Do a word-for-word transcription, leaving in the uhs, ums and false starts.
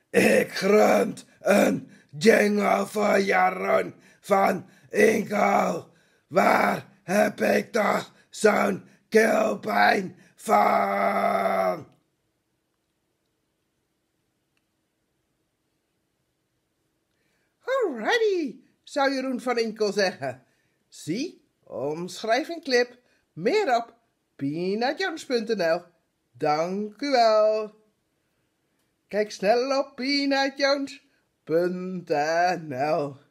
Ik grunt een jingle voor Jeroen van Inkel. Waar heb ik toch zo'n keelpijn van? Alrighty, zou Jeroen van Inkel zeggen. Zie, omschrijving clip, meer op peanutjones punt n l. Dank u wel. Kijk snel op peanutjones punt n l.